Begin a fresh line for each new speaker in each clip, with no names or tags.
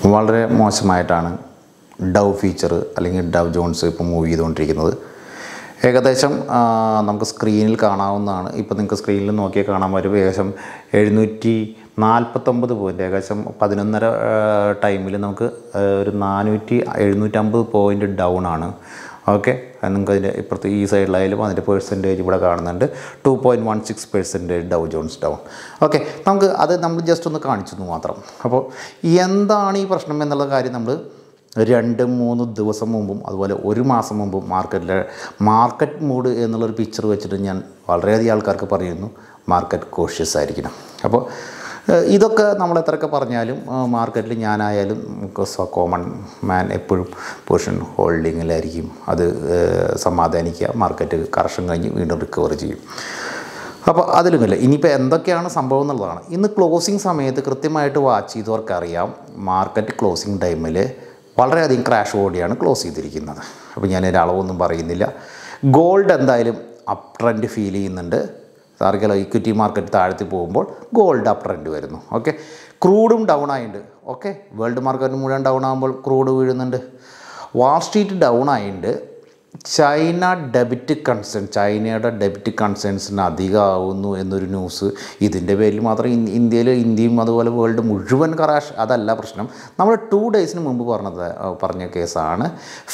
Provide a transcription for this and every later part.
വളരെ മോശമായിട്ടാണ് ഡൗ ഫീച്ചർ അല്ലെങ്കിൽ ഡൗ ജോൺസ് ഇപ്പോൾ മൂവ് ചെയ്തുകൊണ്ടിരിക്കുന്നത്. ഏകദേശം നമുക്ക് സ്ക്രീനിൽ കാണാവുന്നതാണ്. ഇപ്പോൾ നിങ്ങൾക്ക് സ്ക്രീനിൽ നോക്കിയാൽ കാണാൻ പറ്റും. ഏകദേശം 749 പോയിൻ്റ്, ഏകദേശം 11:30 ടൈമിൽ നമുക്ക് ഒരു 750 പോയിൻ്റ് ഡൗൺ ആണ്. ഓക്കെ, നിങ്ങൾക്ക് അതിൻ്റെ ഇപ്പുറത്ത് ഈ സൈഡിലായാലും അതിൻ്റെ പെർസെൻറ്റേജ് ഇവിടെ കാണുന്നുണ്ട്. 2.16% ഡൗ ജോൺസ് ഡൗൺ. ഓക്കെ, നമ്മൾ ജസ്റ്റ് ഒന്ന് കാണിച്ചു മാത്രം. അപ്പോൾ എന്താണ് ഈ പ്രശ്നം എന്നുള്ള കാര്യം നമ്മൾ 2-3 ദിവസം മുമ്പും അതുപോലെ ഒരു മാസം മുമ്പും മാർക്കറ്റ് മൂഡ് എന്നുള്ളൊരു പിക്ചർ വെച്ചിട്ട് ഞാൻ വളരെയധികം ആൾക്കാർക്ക് പറയുന്നു മാർക്കറ്റ് കോഷ്യസ് ആയിരിക്കണം. അപ്പോൾ ഇതൊക്കെ നമ്മൾ എത്രയൊക്കെ പറഞ്ഞാലും മാർക്കറ്റിൽ ഞാനായാലും കോമൺ മാൻ എപ്പോഴും പൊസിഷൻ ഹോൾഡിങ്ങിലായിരിക്കും. അത് സമാധാനിക്കുക, മാർക്കറ്റ് കറക്ഷൻ കഴിഞ്ഞ് വീണ്ടും റിക്കവർ ചെയ്യും. അപ്പോൾ അതിലുമില്ല. ഇനിയിപ്പോൾ എന്തൊക്കെയാണ് സംഭവം എന്നുള്ളതാണ്. ഇന്ന് ക്ലോസിങ് സമയത്ത് കൃത്യമായിട്ട് വാച്ച് ചെയ്തവർക്കറിയാം മാർക്കറ്റ് ക്ലോസിങ് ടൈമിൽ വളരെയധികം ക്രാഷ് ഓടിയാണ് ക്ലോസ് ചെയ്തിരിക്കുന്നത്. അപ്പോൾ ഞാനൊരു അളവൊന്നും പറയുന്നില്ല. ഗോൾഡ് എന്തായാലും അപ്പ് ട്രെൻഡ് ഫീൽ ചെയ്യുന്നുണ്ട്. സാറിക്കല്ലോ ഇക്വിറ്റി മാർക്കറ്റ് താഴ്ത്തി പോകുമ്പോൾ ഗോൾഡ് അപ്പ് ട്രെൻഡ് വരുന്നു. ഓക്കെ, ക്രൂഡും ഡൗൺ ആയിട്ടുണ്ട്. ഓക്കെ, വേൾഡ് മാർക്കറ്റ് മുഴുവൻ ഡൗൺ ആകുമ്പോൾ ക്രൂഡ് വീഴുന്നുണ്ട്. വാൾ സ്ട്രീറ്റ് ഡൗൺ ആയിട്ടുണ്ട്. ചൈനയുടെ ഡെബിറ്റ് കൺസേൺസിന് അധികമാവുന്നു എന്നൊരു ന്യൂസ്. ഇതിൻ്റെ പേരിൽ മാത്രം ഇന്ത്യയും അതുപോലെ വേൾഡ് മുഴുവൻ ക്രാഷ് അതല്ല പ്രശ്നം. നമ്മൾ 2 ഡേയ്സിന് മുമ്പ് പറഞ്ഞ കേസാണ്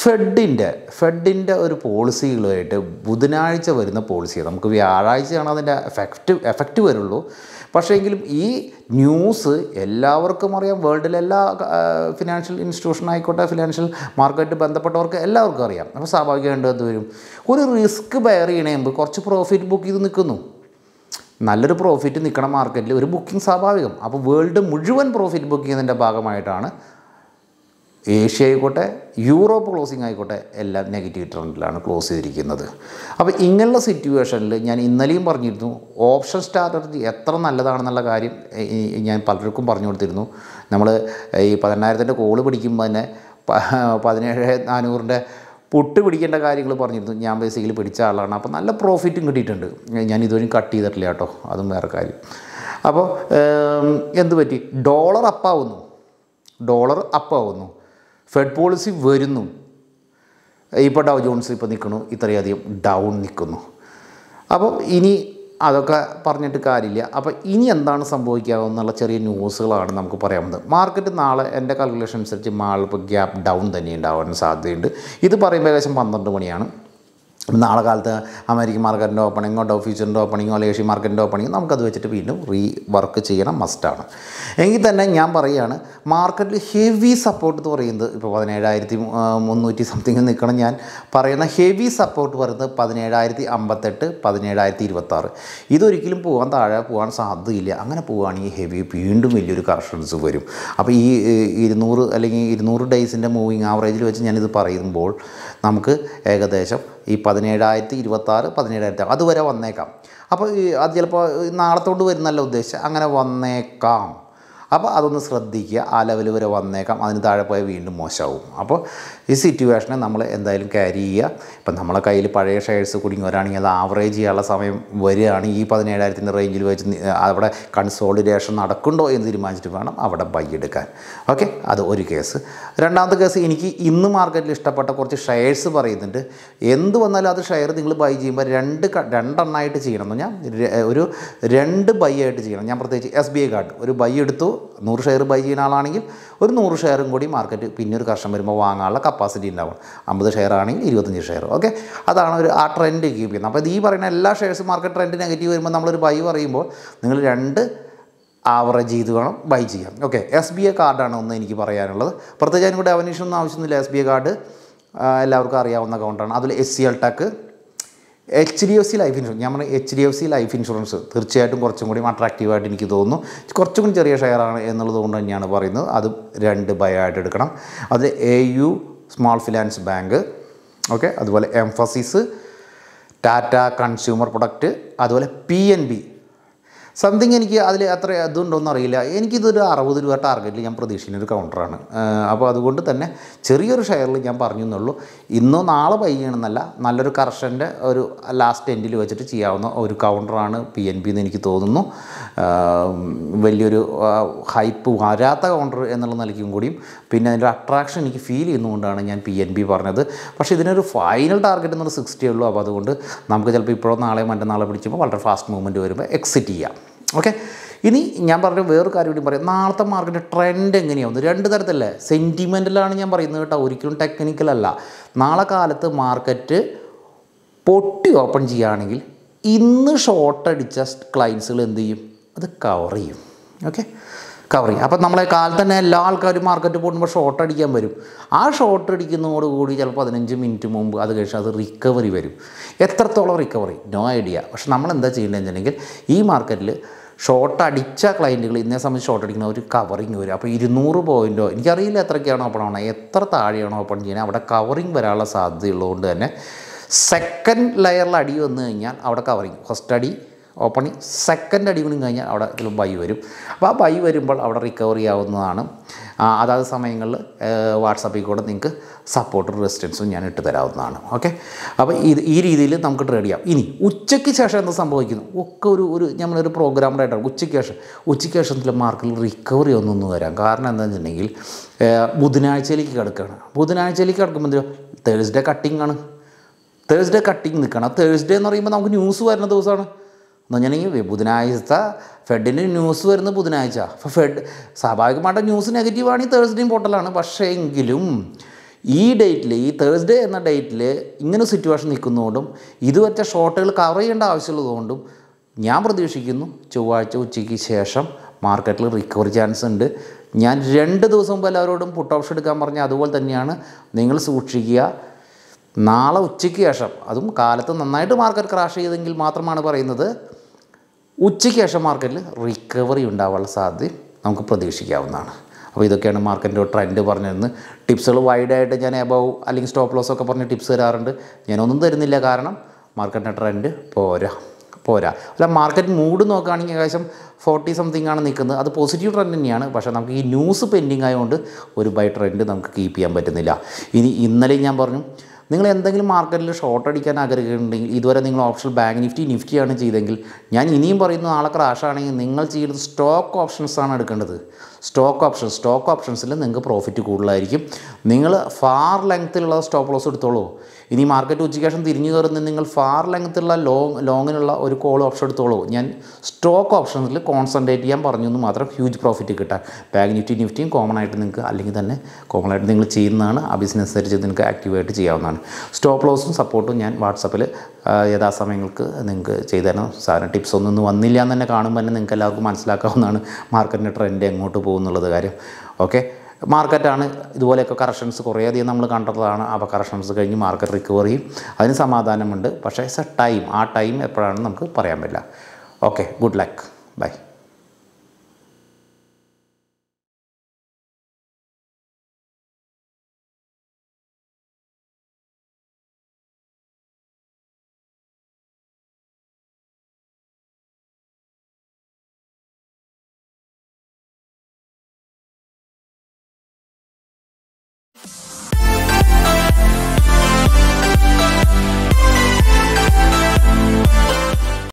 ഫെഡിൻ്റെ ഒരു പോളിസികളുമായിട്ട് ബുധനാഴ്ച വരുന്ന പോളിസി. നമുക്ക് വ്യാഴാഴ്ചയാണ് അതിൻ്റെ എഫക്റ്റ് വരുള്ളൂ. പക്ഷേ എങ്കിലും ഈ ന്യൂസ് എല്ലാവർക്കും അറിയാം. വേൾഡിലെ എല്ലാ ഫിനാൻഷ്യൽ ഇൻസ്റ്റിറ്റ്യൂഷൻ ആയിക്കോട്ടെ, ഫിനാൻഷ്യൽ മാർക്കറ്റ് ബന്ധപ്പെട്ടവർക്ക് എല്ലാവർക്കും അറിയാം. അപ്പോൾ സ്വാഭാവികമായിട്ട് എന്ത് വരും, ഒരു റിസ്ക് ബെയർ ചെയ്യണേമ്പോൾ കുറച്ച് പ്രോഫിറ്റ് ബുക്ക് ചെയ്ത് നിൽക്കുന്നു. നല്ലൊരു പ്രോഫിറ്റ് നിൽക്കണ മാർക്കറ്റിൽ ഒരു ബുക്കിംഗ് സ്വാഭാവികം. അപ്പോൾ വേൾഡ് മുഴുവൻ പ്രോഫിറ്റ് ബുക്ക് ചെയ്യുന്നതിൻ്റെ ഭാഗമായിട്ടാണ് ഏഷ്യ ആയിക്കോട്ടെ യൂറോപ്പ് ക്ലോസിംഗ് ആയിക്കോട്ടെ എല്ലാം നെഗറ്റീവ് ട്രെൻഡിലാണ് ക്ലോസ് ചെയ്തിരിക്കുന്നത്. അപ്പോൾ ഇങ്ങനെയുള്ള സിറ്റുവേഷനിൽ ഞാൻ ഇന്നലെയും പറഞ്ഞിരുന്നു ഓപ്ഷൻ സ്ട്രാറ്റജി എത്ര നല്ലതാണെന്നുള്ള കാര്യം ഞാൻ പലർക്കും പറഞ്ഞു കൊടുത്തിരുന്നു. നമ്മൾ ഈ 10,000-ൻ്റെ കോള് പിടിക്കുമ്പോൾ തന്നെ 17,400-ൻ്റെ പുട്ട് പിടിക്കേണ്ട കാര്യങ്ങൾ പറഞ്ഞിരുന്നു. ഞാൻ ബേസിക്കലി പിടിച്ച ആളാണ്. അപ്പോൾ നല്ല പ്രോഫിറ്റും കിട്ടിയിട്ടുണ്ട്. ഞാൻ ഇതുവരെ കട്ട് ചെയ്തിട്ടില്ല കേട്ടോ, അതും വേറെ കാര്യം. അപ്പോൾ എന്ത് പറ്റി, ഡോളർ അപ്പാവുന്നു, ഫെഡ് പോളിസി വരുന്നു. ഇപ്പോൾ ഡൗ ജോൺസ് ഇപ്പോൾ നിൽക്കുന്നു, ഇത്രയധികം ഡൗൺ നിൽക്കുന്നു. അപ്പോൾ ഇനി അതൊക്കെ പറഞ്ഞിട്ട് കാര്യമില്ല. അപ്പോൾ ഇനി എന്താണ് സംഭവിക്കാവുന്നുള്ള ചെറിയ ന്യൂസുകളാണ് നമുക്ക് പറയാവുന്നത്. മാർക്കറ്റ് നാളെ എൻ്റെ കാൽക്കുലേഷൻ അനുസരിച്ച് ഇപ്പോൾ ഗ്യാപ്പ് ഡൗൺ തന്നെ ഉണ്ടാവാൻ സാധ്യതയുണ്ട്. ഇത് പറയുമ്പോൾ ഏകദേശം 12 മണിയാണ്. നാളെ കാലത്ത് അമേരിക്കൻ മാർക്കറ്റിൻ്റെ ഓപ്പണിങ്ങോ ഡൗ ഫ്യൂച്ചറിൻ്റെ ഓപ്പണിങ്ങോ അല്ലെങ്കിൽ ഏഷ്യൻ മാർക്കറ്റിൻ്റെ ഓപ്പണിങ്ങോ നമുക്കത് വെച്ചിട്ട് വീണ്ടും വർക്ക് ചെയ്യണം, മസ്റ്റാണ്. എങ്കിൽ തന്നെ ഞാൻ പറയുകയാണ് മാർക്കറ്റിൽ ഹെവി സപ്പോർട്ട് എന്ന് പറയുന്നത് ഇപ്പോൾ 17,300 സംതിങ് നിൽക്കണം. ഞാൻ പറയുന്ന ഹെവി സപ്പോർട്ട് പറയുന്നത് 17,058, 17,026. ഇതൊരിക്കലും താഴെ പോകാൻ സാധ്യതയില്ല. അങ്ങനെ പോവുകയാണെങ്കിൽ ഹെവി വീണ്ടും വലിയൊരു കറക്ഷൻസ് വരും. അപ്പോൾ ഈ 200 അല്ലെങ്കിൽ 200 ഡേയ്സിൻ്റെ മൂവിങ് ആവറേജിൽ വെച്ച് ഞാനിത് പറയുമ്പോൾ നമുക്ക് ഏകദേശം ഈ 17,026, 17,000 അതുവരെ വന്നേക്കാം. അപ്പോൾ അത് ചിലപ്പോൾ നാളത്തോട്ട് വരുന്നല്ല ഉദ്ദേശിച്ച് അങ്ങനെ വന്നേക്കാം. അപ്പോൾ അതൊന്ന് ശ്രദ്ധിക്കുക. ആ ലെവൽ വരെ വന്നേക്കാം, അതിന് താഴെ പോയാൽ വീണ്ടും മോശമാവും. അപ്പോൾ ഈ സിറ്റുവേഷനെ നമ്മൾ എന്തായാലും ക്യാരി ചെയ്യുക. ഇപ്പം നമ്മളെ കയ്യിൽ പഴയ ഷെയർസ് കുടുങ്ങി വരാണെങ്കിൽ അത് ആവറേജ് ചെയ്യാനുള്ള സമയം വരികയാണ്. ഈ 17,000-ൻ്റെ റേഞ്ചിൽ വെച്ച് അവിടെ കൺസോളിഡേഷൻ നടക്കുന്നുണ്ടോ എന്ന് തീരുമാനിച്ചിട്ട് വേണം അവിടെ ബൈ എടുക്കാൻ. ഓക്കെ, അത് ഒരു കേസ്. രണ്ടാമത്തെ കേസ്, എനിക്ക് ഇന്ന് മാർക്കറ്റിൽ ഇഷ്ടപ്പെട്ട കുറച്ച് ഷെയർസ് പറയുന്നുണ്ട്. എന്ത് വന്നാലും അത് ഷെയർ നിങ്ങൾ ബൈ ചെയ്യുമ്പോൾ രണ്ടെണ്ണമായിട്ട് ചെയ്യണം എന്ന് പറഞ്ഞാൽ ഒരു 2 ബൈ ആയിട്ട് ചെയ്യണം. ഞാൻ പ്രത്യേകിച്ച് SBI കാർഡ് ഒരു ബൈ എടുത്തു. 100 ഷെയർ ബൈ ചെയ്യുന്ന ആളാണെങ്കിൽ ഒരു 100 ഷെയറും കൂടി മാർക്കറ്റ് പിന്നെ ഒരു കർഷകൻ വരുമ്പോൾ വാങ്ങാനുള്ള കപ്പാസിറ്റി ഉണ്ടാവും. 50 ഷെയർ ആണെങ്കിൽ 25 ഷെയർ. ഓക്കെ, അതാണ് ആ ട്രെൻഡ് കീപ്പ് ചെയ്യുന്നത്. അപ്പോൾ ഈ പറയുന്ന എല്ലാ ഷെയർസും മാർക്കറ്റ് ട്രെൻഡ് നെഗറ്റീവ് വരുമ്പോൾ നമ്മളൊരു ബൈ പറയുമ്പോൾ നിങ്ങൾ 2 ആവറേജ് ചെയ്ത് വേണം ബൈ ചെയ്യാം. ഓക്കെ, SBI കാർഡാണ് ഒന്ന് എനിക്ക് പറയാനുള്ളത്. പ്രത്യേകിച്ച് അതിന് കൂടെ ഡെഫിനിഷനൊന്നും ആവശ്യമൊന്നുമില്ല. SBI കാർഡ് എല്ലാവർക്കും അറിയാവുന്ന അക്കൗണ്ടാണ്. അതിൽ HCL tech, HDFC life insurance. ഞാൻ പറഞ്ഞ HDFC ലൈഫ് ഇൻഷുറൻസ് തീർച്ചയായിട്ടും കുറച്ചും കൂടി അട്രാക്റ്റീവായിട്ട് എനിക്ക് തോന്നുന്നു. കുറച്ചും കൂടി ചെറിയ ഷെയറാണ് എന്നുള്ളത് കൊണ്ട് തന്നെയാണ് പറയുന്നത്. അതും 2 ബൈ ആയിട്ട് എടുക്കണം. അതിൽ AU small finance bank, okay, അതുപോലെ എംഫസിസ്, ടാറ്റ കൺസ്യൂമർ പ്രൊഡക്റ്റ്, അതുപോലെ PNB സംതിങ് എനിക്ക് അതിൽ അത്ര ഇതുണ്ടോയെന്ന് അറിയില്ല. എനിക്കിതൊരു 60 രൂപ ടാർഗറ്റിൽ ഞാൻ പ്രതീക്ഷിക്കുന്ന ഒരു കൗണ്ടറാണ്. അപ്പോൾ അതുകൊണ്ട് തന്നെ ചെറിയൊരു ഷെയറിൽ ഞാൻ പറഞ്ഞു എന്നുള്ളൂ. ഇന്നോ നാളെ ബൈ ചെയ്യണമെന്നല്ല, നല്ലൊരു കർഷൻ്റെ ഒരു ലാസ്റ്റ് എൻഡിൽ വെച്ചിട്ട് ചെയ്യാവുന്ന ഒരു കൗണ്ടറാണ് PNB എന്ന് എനിക്ക് തോന്നുന്നു. വലിയൊരു ഹൈപ്പ് വരാത്ത കൗണ്ടർ എന്നുള്ള നിലയ്ക്കും കൂടിയും പിന്നെ അതിൻ്റെ അട്രാക്ഷൻ എനിക്ക് ഫീൽ ചെയ്യുന്നതുകൊണ്ടാണ് ഞാൻ PNB പറഞ്ഞത്. പക്ഷേ ഇതിനൊരു ഫൈനൽ ടാർഗറ്റ് എന്നൊരു 60 ഉള്ളൂ. അപ്പോൾ അതുകൊണ്ട് നമുക്ക് ചിലപ്പോൾ ഇപ്പോഴോ നാളെ മറ്റന്നാളെ പിടിക്കുമ്പോൾ വളരെ ഫാസ്റ്റ് മൂവ്മെൻറ്റ് വരുമ്പോൾ എക്സിറ്റ് ചെയ്യാം. ഓക്കെ, ഇനി ഞാൻ പറഞ്ഞ വേറൊരു കാര്യം കൂടി പറയാം. നാളത്തെ മാർക്കറ്റ് ട്രെൻഡ് എങ്ങനെയാവുന്നു? രണ്ട് തരത്തിലല്ലേ, സെൻറ്റിമെൻറ്റലാണ് ഞാൻ പറയുന്നത് കേട്ടോ, ഒരിക്കലും ടെക്നിക്കലല്ല. നാളെ കാലത്ത് മാർക്കറ്റ് പൊട്ടി ഓപ്പൺ ചെയ്യുകയാണെങ്കിൽ ഇന്ന് ഷോർട്ട് അടിച്ച ക്ലയൻസുകൾ എന്ത് ചെയ്യും? അത് കവർ ചെയ്യും. ഓക്കെ, കവർ ചെയ്യും. അപ്പം നമ്മളെ കാലത്ത് തന്നെ എല്ലാ ആൾക്കാരും മാർക്കറ്റ് പോകുമ്പോൾ ഷോർട്ട് അടിക്കാൻ വരും. ആ ഷോർട്ട് അടിക്കുന്നതോടുകൂടി ചിലപ്പോൾ 15 മിനിറ്റ് മുമ്പ് അത് കഴിച്ച് അത് റിക്കവറി വരും. എത്രത്തോളം റിക്കവറി നോ ഐഡിയ. പക്ഷെ നമ്മൾ എന്താ ചെയ്യേണ്ടതെന്ന് വെച്ചിട്ടുണ്ടെങ്കിൽ ഈ മാർക്കറ്റിൽ ഷോർട്ട് അടിച്ച ക്ലയൻറ്റുകൾ ഇന്നേ സംബന്ധിച്ച് ഷോർട്ട് അടിക്കുന്ന ഒരു കവറിങ് വരും. അപ്പോൾ 200 പോയിൻറ്റോ എനിക്കറിയില്ല എത്രയ്ക്കാണ് ഓപ്പൺ ആവണം, എത്ര താഴെയാണോ ഓപ്പൺ ചെയ്യുന്നത്, അവിടെ കവറിങ് വരാനുള്ള സാധ്യതയുള്ളതുകൊണ്ട് തന്നെ സെക്കൻഡ് ലെയറിൽ അടി വന്നു കഴിഞ്ഞാൽ അവിടെ കവറിങ്, ഫസ്റ്റ് അടി ഓപ്പണിങ്, സെക്കൻഡ് അടി കൂടി കഴിഞ്ഞാൽ അവിടെ ഇതിൽ ബൈ വരും. അപ്പോൾ ആ ബൈ വരുമ്പോൾ അവിടെ റിക്കവറി ആവുന്നതാണ്. അതാത് സമയങ്ങളിൽ വാട്സാപ്പിൽ കൂടെ നിങ്ങൾക്ക് സപ്പോർട്ടും റെസിസ്റ്റൻസും ഞാൻ ഇട്ട് തരാവുന്നതാണ്. ഓക്കെ, അപ്പോൾ ഈ രീതിയിൽ നമുക്ക് ട്രേഡ് ചെയ്യാം. ഇനി ഉച്ചയ്ക്ക് ശേഷം എന്ത് സംഭവിക്കുന്നു? ഒക്കെ ഒരു നമ്മളൊരു പ്രോഗ്രാമിലായിട്ടാണ് ഉച്ചയ്ക്ക് ശേഷത്തിൽ മാർക്കറ്റിൽ റിക്കവറി ഒന്നൊന്ന് വരാം. കാരണം എന്താണെന്ന് വെച്ചിട്ടുണ്ടെങ്കിൽ ബുധനാഴ്ചയിലേക്ക് കിടക്കുകയാണ്. ബുധനാഴ്ചയിലേക്ക് കിടക്കുമ്പോൾ തേഴ്സ്ഡേ കട്ടിംഗ് ആണ്. തേഴ്സ്ഡേ കട്ടിങ് നിൽക്കണം. തേഴ്സ്ഡേ എന്ന് പറയുമ്പോൾ നമുക്ക് ന്യൂസ് വരുന്ന ദിവസമാണ്. എന്ന് പറഞ്ഞിട്ടുണ്ടെങ്കിൽ ബുധനാഴ്ച ഫെഡിൻ്റെ ന്യൂസ് വരുന്ന ബുധനാഴ്ച. അപ്പോൾ ഫെഡ് സ്വാഭാവികമായിട്ട് ന്യൂസ് നെഗറ്റീവാണെങ്കിൽ തേഴ്സ്ഡേ ഇമ്പോർട്ടൻ്റാണ്. പക്ഷേ എങ്കിലും ഈ ഡേറ്റിൽ, ഈ തേഴ്സ്ഡേ എന്ന ഡേറ്റിൽ ഇങ്ങനെ സിറ്റുവേഷൻ നിൽക്കുന്നതുകൊണ്ടും ഇതുവറ്റ ഷോർട്ടുകൾ കവർ ചെയ്യേണ്ട ആവശ്യമുള്ളതുകൊണ്ടും ഞാൻ പ്രതീക്ഷിക്കുന്നു ചൊവ്വാഴ്ച ഉച്ചയ്ക്ക് ശേഷം മാർക്കറ്റിൽ റിക്കവറി ചാൻസ് ഉണ്ട്. ഞാൻ 2 ദിവസം മുമ്പ് എല്ലാവരോടും പുട്ട് ഓപ്ഷൻ എടുക്കാൻ പറഞ്ഞാൽ അതുപോലെ തന്നെയാണ്. നിങ്ങൾ സൂക്ഷിക്കുക. നാളെ ഉച്ചയ്ക്ക് ശേഷം, അതും കാലത്ത് നന്നായിട്ട് മാർക്കറ്റ് ക്രാഷ് ചെയ്തെങ്കിൽ മാത്രമാണ് പറയുന്നത്, ഉച്ചയ്ക്ക് ശേഷം മാർക്കറ്റിൽ റിക്കവറി ഉണ്ടാവാനുള്ള സാധ്യത നമുക്ക് പ്രതീക്ഷിക്കാവുന്നതാണ്. അപ്പോൾ ഇതൊക്കെയാണ് മാർക്കറ്റിൻ്റെ ട്രെൻഡ് പറഞ്ഞിരുന്നത്. ടിപ്സുകൾ വൈഡായിട്ട് ഞാൻ എബവ് അല്ലെങ്കിൽ സ്റ്റോപ്പ് ലോസ് ഒക്കെ പറഞ്ഞ് ടിപ്സ് തരാറുണ്ട്. ഞാനൊന്നും തരുന്നില്ല, കാരണം മാർക്കറ്റിൻ്റെ ട്രെൻഡ് പോരാ. അല്ല, മാർക്കറ്റ് മൂഡ് നോക്കുകയാണെങ്കിൽ ഏകദേശം 40 സംതിങ് ആണ് നിൽക്കുന്നത്. അത് പോസിറ്റീവ് ട്രെൻഡ് തന്നെയാണ്. പക്ഷേ നമുക്ക് ഈ ന്യൂസ് പെൻഡിങ് ആയതുകൊണ്ട് ഒരു ബൈ ട്രെൻഡ് നമുക്ക് കീപ്പ് ചെയ്യാൻ പറ്റുന്നില്ല. ഇന്നലെ ഞാൻ പറഞ്ഞു, നിങ്ങൾ എന്തെങ്കിലും മാർക്കറ്റിൽ ഷോർട്ട് അടിക്കാൻ ആഗ്രഹിക്കുന്നുണ്ടെങ്കിൽ, ഇതുവരെ നിങ്ങൾ ഓപ്ഷൻ ബാങ്ക് നിഫ്റ്റിയാണ് ചെയ്തെങ്കിൽ, ഞാൻ ഇനിയും പറയുന്നു, നാളെ ക്രാഷ് ആണെങ്കിൽ നിങ്ങൾ ചെയ്യുന്നത് സ്റ്റോക്ക് ഓപ്ഷൻസാണ് എടുക്കേണ്ടത്. സ്റ്റോക്ക് ഓപ്ഷൻസിൽ നിങ്ങൾക്ക് പ്രോഫിറ്റ് കൂടുതലായിരിക്കും. നിങ്ങൾ ഫാർ ലെങ്ത്തിലുള്ള സ്റ്റോപ്പ് ലോസ് എടുത്തോളൂ. ഇനി മാർക്കറ്റ് ഉച്ചയ്ക്ക് ശേഷം തിരിഞ്ഞു കയറുന്ന നിങ്ങൾ ഫാർ ലെങ്ത്തുള്ള ലോങ്ങിനുള്ള ഒരു കോൾ ഓപ്ഷൻ എടുത്തോളൂ. ഞാൻ സ്റ്റോക്ക് ഓപ്ഷൻസിൽ കോൺസെൻട്രേറ്റ് ചെയ്യാൻ പറഞ്ഞു എന്ന് മാത്രം, ഹ്യൂജ് പ്രോഫിറ്റ് കിട്ടാൻ. ബാങ്ക് നിഫ്റ്റിയും കോമൺ ആയിട്ട് നിങ്ങൾക്ക്, അല്ലെങ്കിൽ തന്നെ കോമൺ ആയിട്ട് നിങ്ങൾ ചെയ്യുന്നതാണ്. ആ ബിസിനസ് അനുസരിച്ച് നിങ്ങൾക്ക് ആക്ടിവേറ്റ് ചെയ്യാവുന്നതാണ്. സ്റ്റോപ്പ് ലോസും സപ്പോർട്ടും ഞാൻ വാട്സപ്പിൽ യഥാസമയങ്ങൾക്ക് നിങ്ങൾക്ക് ചെയ്തു തരണം. സാധാരണ ടിപ്സ് ഒന്നും വന്നില്ല എന്ന് തന്നെ കാണുമ്പോൾ തന്നെ നിങ്ങൾക്ക് എല്ലാവർക്കും മനസ്സിലാക്കാവുന്നതാണ് മാർക്കറ്റിൻ്റെ ട്രെൻഡ് എങ്ങോട്ട് പോകുന്നുള്ളത് കാര്യം. ഓക്കെ, മാർക്കറ്റാണ് ഇതുപോലെയൊക്കെ കറക്ഷൻസ് കുറേയധികം നമ്മൾ കണ്ടതാണ്. അപ്പോൾ കറക്ഷൻസ് കഴിഞ്ഞ് മാർക്കറ്റ് റിക്കവർ ചെയ്യും, അതിന് സമാധാനമുണ്ട്. പക്ഷേ ആ ടൈം എപ്പോഴാണെന്ന് നമുക്ക് പറയാൻ പറ്റില്ല. Okay, good luck, by.